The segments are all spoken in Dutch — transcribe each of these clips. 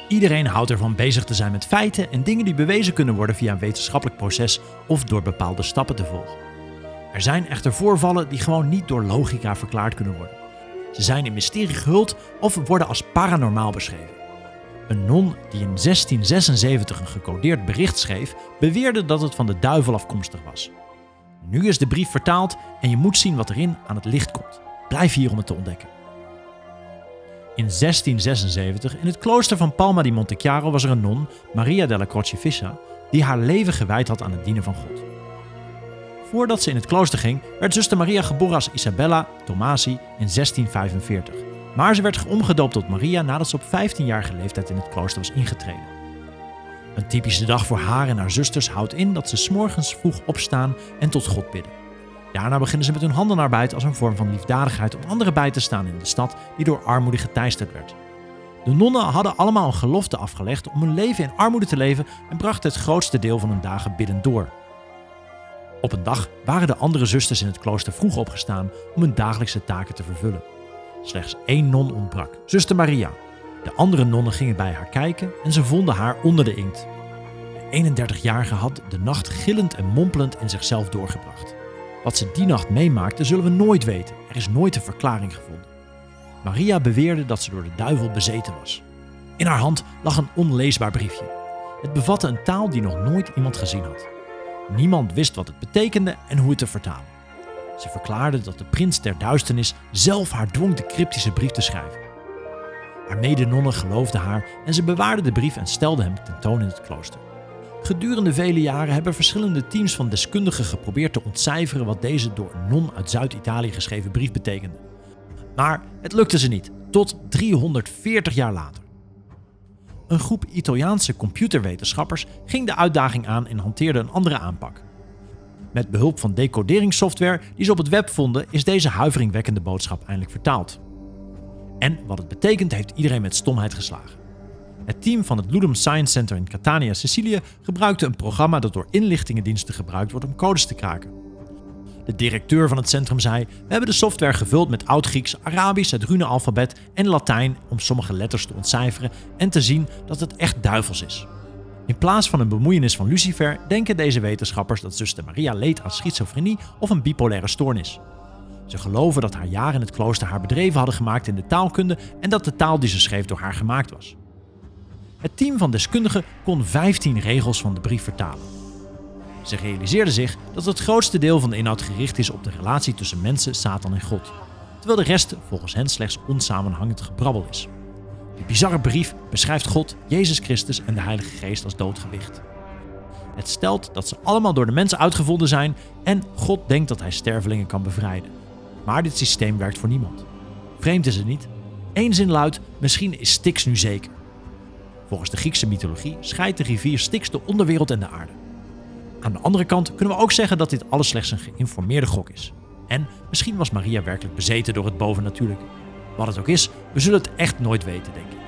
Iedereen houdt ervan bezig te zijn met feiten en dingen die bewezen kunnen worden via een wetenschappelijk proces of door bepaalde stappen te volgen. Er zijn echter voorvallen die gewoon niet door logica verklaard kunnen worden. Ze zijn in mysterie gehuld of worden als paranormaal beschreven. Een non die in 1676 een gecodeerd bericht schreef, beweerde dat het van de duivel afkomstig was. Nu is de brief vertaald en je moet zien wat erin aan het licht komt. Blijf hier om het te ontdekken. In 1676 in het klooster van Palma di Montechiaro was er een non, Maria della Crocifissa, die haar leven gewijd had aan het dienen van God. Voordat ze in het klooster ging, werd zuster Maria geboren als Isabella Tomasi in 1645. Maar ze werd omgedoopt tot Maria nadat ze op 15-jarige leeftijd in het klooster was ingetreden. Een typische dag voor haar en haar zusters houdt in dat ze 's morgens vroeg opstaan en tot God bidden. Daarna beginnen ze met hun handenarbeid als een vorm van liefdadigheid om anderen bij te staan in de stad die door armoede geteisterd werd. De nonnen hadden allemaal een gelofte afgelegd om hun leven in armoede te leven en brachten het grootste deel van hun dagen biddend door. Op een dag waren de andere zusters in het klooster vroeg opgestaan om hun dagelijkse taken te vervullen. Slechts 1 non ontbrak, zuster Maria. De andere nonnen gingen bij haar kijken en ze vonden haar onder de inkt. De 31-jarige had de nacht gillend en mompelend in zichzelf doorgebracht. Wat ze die nacht meemaakte zullen we nooit weten. Er is nooit een verklaring gevonden. Maria beweerde dat ze door de duivel bezeten was. In haar hand lag een onleesbaar briefje. Het bevatte een taal die nog nooit iemand gezien had. Niemand wist wat het betekende en hoe het te vertalen. Ze verklaarde dat de prins der duisternis zelf haar dwong de cryptische brief te schrijven. Haar medenonnen geloofden haar en ze bewaarden de brief en stelden hem tentoon in het klooster. Gedurende vele jaren hebben verschillende teams van deskundigen geprobeerd te ontcijferen wat deze door een non uit Zuid-Italië geschreven brief betekende. Maar het lukte ze niet, tot 340 jaar later. Een groep Italiaanse computerwetenschappers ging de uitdaging aan en hanteerde een andere aanpak. Met behulp van decoderingssoftware die ze op het web vonden, is deze huiveringwekkende boodschap eindelijk vertaald. En wat het betekent, heeft iedereen met stomheid geslagen. Het team van het Ludum Science Center in Catania, Sicilië, gebruikte een programma dat door inlichtingendiensten gebruikt wordt om codes te kraken. De directeur van het centrum zei: "We hebben de software gevuld met Oud-Grieks, Arabisch, het rune-alfabet en Latijn om sommige letters te ontcijferen en te zien dat het echt duivels is." In plaats van een bemoeienis van Lucifer denken deze wetenschappers dat zuster Maria leed aan schizofrenie of een bipolaire stoornis. Ze geloven dat haar jaren in het klooster haar bedreven hadden gemaakt in de taalkunde en dat de taal die ze schreef door haar gemaakt was. Het team van deskundigen kon 15 regels van de brief vertalen. Ze realiseerden zich dat het grootste deel van de inhoud gericht is op de relatie tussen mensen, Satan en God, terwijl de rest volgens hen slechts onsamenhangend gebrabbel is. De bizarre brief beschrijft God, Jezus Christus en de Heilige Geest als doodgewicht. Het stelt dat ze allemaal door de mensen uitgevonden zijn en God denkt dat hij stervelingen kan bevrijden. Maar dit systeem werkt voor niemand. Vreemd is het niet? Eén zin luidt: misschien is Styx nu zeker. Volgens de Griekse mythologie scheidt de rivier Styx de onderwereld en de aarde. Aan de andere kant kunnen we ook zeggen dat dit alles slechts een geïnformeerde gok is. En misschien was Maria werkelijk bezeten door het bovennatuurlijke. Wat het ook is, we zullen het echt nooit weten, denk ik.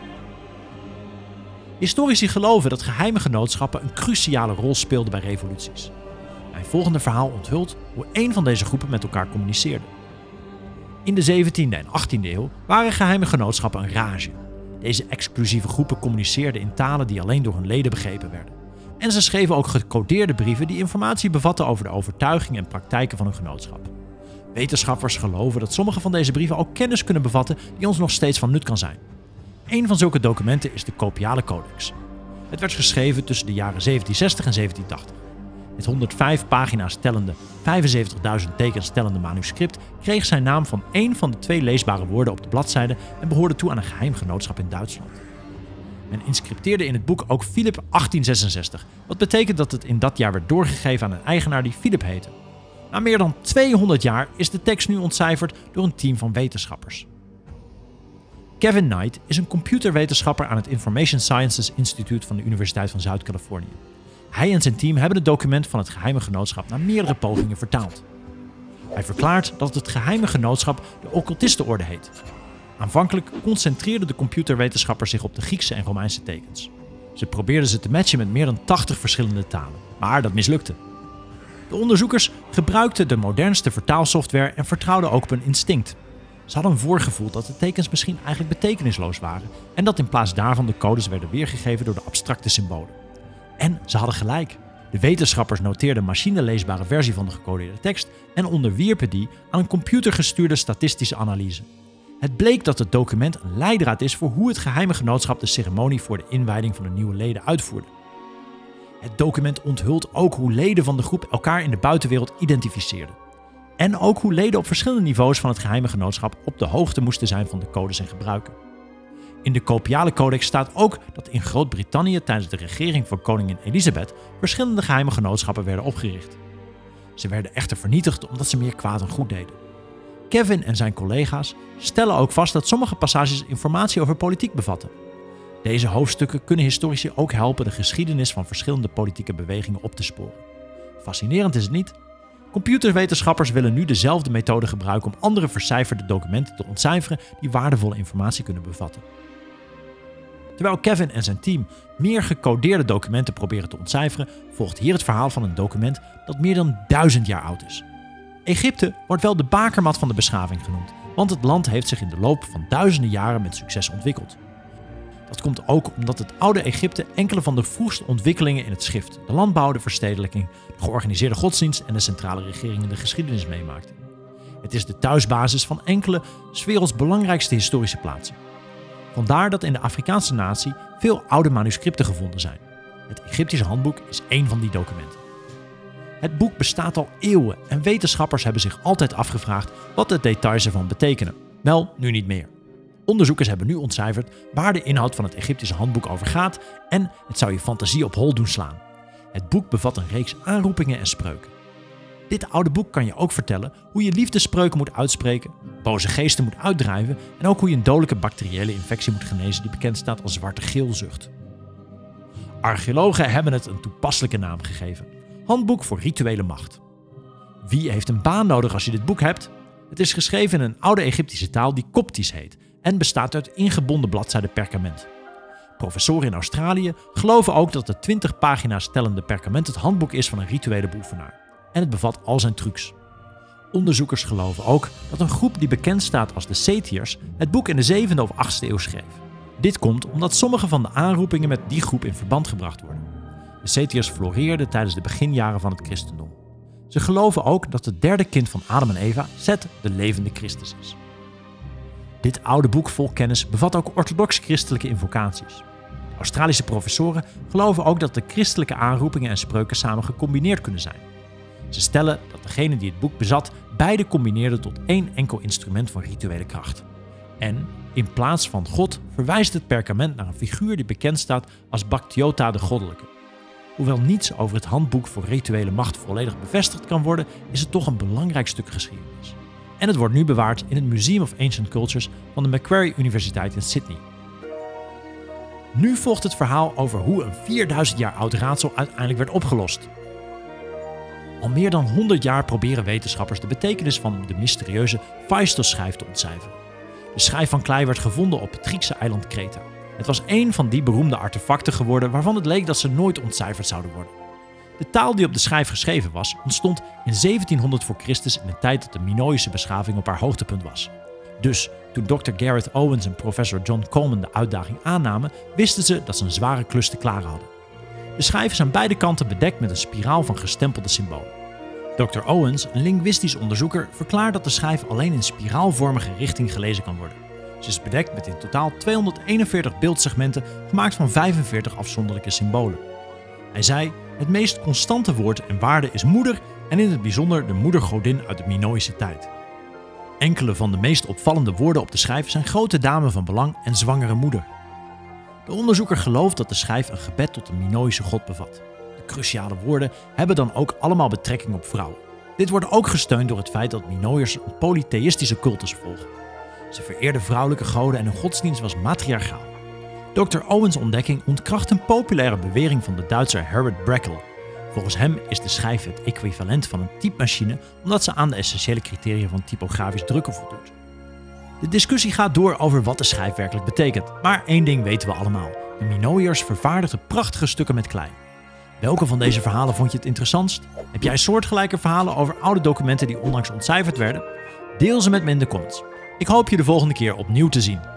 Historici geloven dat geheime genootschappen een cruciale rol speelden bij revoluties. Mijn volgende verhaal onthult hoe één van deze groepen met elkaar communiceerde. In de 17e en 18e eeuw waren geheime genootschappen een rage. Deze exclusieve groepen communiceerden in talen die alleen door hun leden begrepen werden. En ze schreven ook gecodeerde brieven die informatie bevatten over de overtuigingen en praktijken van hun genootschap. Wetenschappers geloven dat sommige van deze brieven ook kennis kunnen bevatten die ons nog steeds van nut kan zijn. Een van zulke documenten is de Copiale Codex. Het werd geschreven tussen de jaren 1760 en 1780. Het 105 pagina's tellende, 75.000 tekens tellende manuscript kreeg zijn naam van één van de 2 leesbare woorden op de bladzijde en behoorde toe aan een geheim genootschap in Duitsland. Men inscripteerde in het boek ook Philip 1866, wat betekent dat het in dat jaar werd doorgegeven aan een eigenaar die Philip heette. Na meer dan 200 jaar is de tekst nu ontcijferd door een team van wetenschappers. Kevin Knight is een computerwetenschapper aan het Information Sciences Institute van de Universiteit van Zuid-Californië. Hij en zijn team hebben het document van het geheime genootschap na meerdere pogingen vertaald. Hij verklaart dat het geheime genootschap de occultistenorde heet. Aanvankelijk concentreerden de computerwetenschappers zich op de Griekse en Romeinse tekens. Ze probeerden ze te matchen met meer dan 80 verschillende talen, maar dat mislukte. De onderzoekers gebruikten de modernste vertaalsoftware en vertrouwden ook op hun instinct. Ze hadden een voorgevoel dat de tekens misschien eigenlijk betekenisloos waren en dat in plaats daarvan de codes werden weergegeven door de abstracte symbolen. En ze hadden gelijk. De wetenschappers noteerden een machineleesbare versie van de gecodeerde tekst en onderwierpen die aan een computergestuurde statistische analyse. Het bleek dat het document een leidraad is voor hoe het geheime genootschap de ceremonie voor de inwijding van de nieuwe leden uitvoerde. Het document onthult ook hoe leden van de groep elkaar in de buitenwereld identificeerden. En ook hoe leden op verschillende niveaus van het geheime genootschap op de hoogte moesten zijn van de codes en gebruiken. In de Copiale Codex staat ook dat in Groot-Brittannië tijdens de regering van koningin Elisabeth verschillende geheime genootschappen werden opgericht. Ze werden echter vernietigd omdat ze meer kwaad dan goed deden. Kevin en zijn collega's stellen ook vast dat sommige passages informatie over politiek bevatten. Deze hoofdstukken kunnen historici ook helpen de geschiedenis van verschillende politieke bewegingen op te sporen. Fascinerend is het niet? Computerwetenschappers willen nu dezelfde methode gebruiken om andere vercijferde documenten te ontcijferen die waardevolle informatie kunnen bevatten. Terwijl Kevin en zijn team meer gecodeerde documenten proberen te ontcijferen, volgt hier het verhaal van een document dat meer dan 1000 jaar oud is. Egypte wordt wel de bakermat van de beschaving genoemd, want het land heeft zich in de loop van duizenden jaren met succes ontwikkeld. Dat komt ook omdat het oude Egypte enkele van de vroegste ontwikkelingen in het schrift, de landbouw, de verstedelijking, de georganiseerde godsdienst en de centrale regering in de geschiedenis meemaakte. Het is de thuisbasis van enkele 's werelds belangrijkste historische plaatsen. Vandaar dat in de Afrikaanse natie veel oude manuscripten gevonden zijn. Het Egyptische handboek is één van die documenten. Het boek bestaat al eeuwen en wetenschappers hebben zich altijd afgevraagd wat de details ervan betekenen. Wel, nu niet meer. Onderzoekers hebben nu ontcijferd waar de inhoud van het Egyptische handboek over gaat en het zou je fantasie op hol doen slaan. Het boek bevat een reeks aanroepingen en spreuken. Dit oude boek kan je ook vertellen hoe je liefdesspreuken moet uitspreken, boze geesten moet uitdrijven en ook hoe je een dodelijke bacteriële infectie moet genezen die bekend staat als zwarte geelzucht. Archeologen hebben het een toepasselijke naam gegeven: Handboek voor rituele macht. Wie heeft een baan nodig als je dit boek hebt? Het is geschreven in een oude Egyptische taal die Koptisch heet en bestaat uit ingebonden bladzijden perkament. Professoren in Australië geloven ook dat de 20 pagina's tellende perkament het handboek is van een rituele beoefenaar. En het bevat al zijn trucs. Onderzoekers geloven ook dat een groep die bekend staat als de Setiërs het boek in de 7e of 8e eeuw schreef. Dit komt omdat sommige van de aanroepingen met die groep in verband gebracht worden. De Setiërs floreerden tijdens de beginjaren van het christendom. Ze geloven ook dat het derde kind van Adam en Eva, Zet, de levende Christus is. Dit oude boek vol kennis bevat ook orthodox-christelijke invocaties. Australische professoren geloven ook dat de christelijke aanroepingen en spreuken samen gecombineerd kunnen zijn. Ze stellen dat degene die het boek bezat beide combineerde tot één enkel instrument van rituele kracht. En in plaats van God verwijst het perkament naar een figuur die bekend staat als Bactiota de Goddelijke. Hoewel niets over het handboek voor rituele macht volledig bevestigd kan worden, is het toch een belangrijk stuk geschiedenis. En het wordt nu bewaard in het Museum of Ancient Cultures van de Macquarie Universiteit in Sydney. Nu volgt het verhaal over hoe een 4000 jaar oud raadsel uiteindelijk werd opgelost. Al meer dan 100 jaar proberen wetenschappers de betekenis van de mysterieuze Phaistos-schijf te ontcijferen. De schijf van klei werd gevonden op het Griekse eiland Kreta. Het was één van die beroemde artefacten geworden waarvan het leek dat ze nooit ontcijferd zouden worden. De taal die op de schijf geschreven was, ontstond in 1700 voor Christus in een tijd dat de Minoïsche beschaving op haar hoogtepunt was. Dus toen Dr. Gareth Owens en professor John Coleman de uitdaging aannamen, wisten ze dat ze een zware klus te klaren hadden. De schijf is aan beide kanten bedekt met een spiraal van gestempelde symbolen. Dr. Owens, een linguïstisch onderzoeker, verklaart dat de schijf alleen in spiraalvormige richting gelezen kan worden. Ze is bedekt met in totaal 241 beeldsegmenten gemaakt van 45 afzonderlijke symbolen. Hij zei: het meest constante woord en waarde is moeder en in het bijzonder de moedergodin uit de Minoïsche tijd. Enkele van de meest opvallende woorden op de schijf zijn grote dame van belang en zwangere moeder. De onderzoeker gelooft dat de schijf een gebed tot de Minoïsche god bevat. De cruciale woorden hebben dan ook allemaal betrekking op vrouwen. Dit wordt ook gesteund door het feit dat Minoërs een polytheïstische cultus volgen. Ze vereerden vrouwelijke goden en hun godsdienst was matriarchaal. Dr. Owens' ontdekking ontkracht een populaire bewering van de Duitser Herbert Breckel. Volgens hem is de schijf het equivalent van een typemachine omdat ze aan de essentiële criteria van typografisch drukken voldoet. De discussie gaat door over wat de schijf werkelijk betekent, maar één ding weten we allemaal: de Minoërs vervaardigden prachtige stukken met klei. Welke van deze verhalen vond je het interessantst? Heb jij soortgelijke verhalen over oude documenten die onlangs ontcijferd werden? Deel ze met me in de comments. Ik hoop je de volgende keer opnieuw te zien.